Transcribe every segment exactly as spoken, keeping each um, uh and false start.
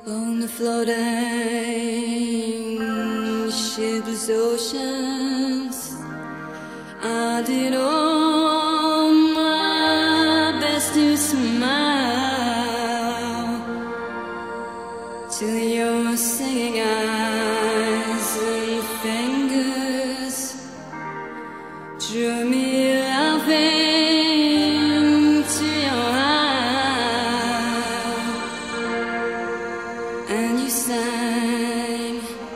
On the floating shipless oceans, I did all my best to smile till your singing eyes and fingers drew me laughing to your heart, and you sang,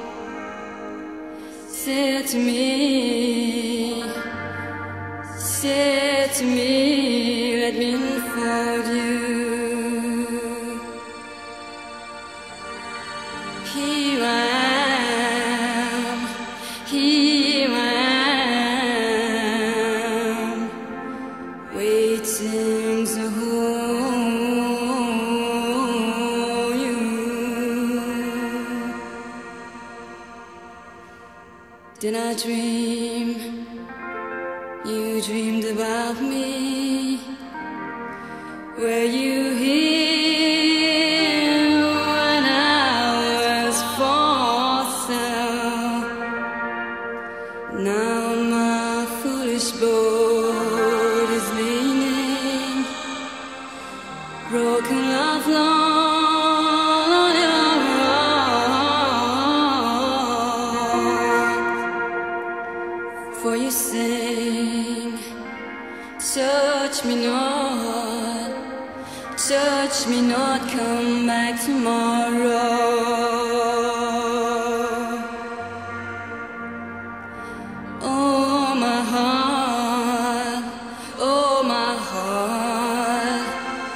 said to me, said to me, let me unfold you. Here I am, here I am, waiting to hold you. Did I dream? You dreamed about me. Were you here when I was for sale? Now my foolish boat is leaning, broken love long on your rock. For you sing, touch me not, touch me not, come back tomorrow. Oh my heart, oh my heart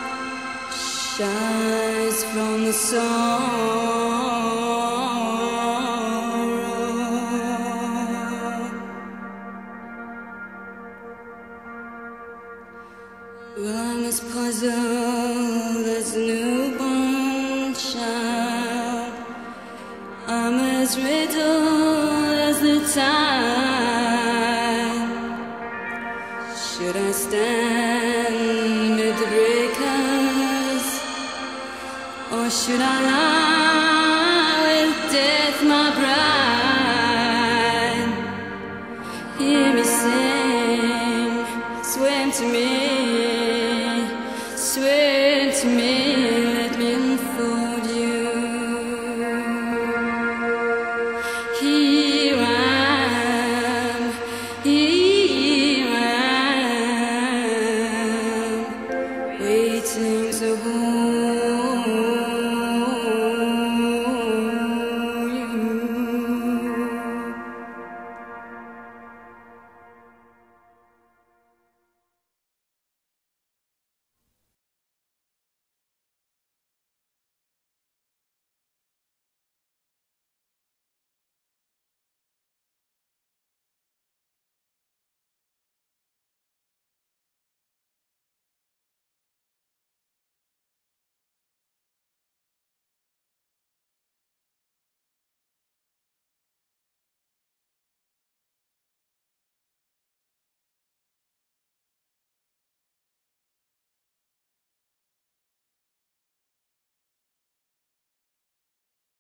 shines from the sorrow. Well, I'm as puzzled as a newborn child. I'm as riddled as the tide. Should I stand with the breakers, or should I lie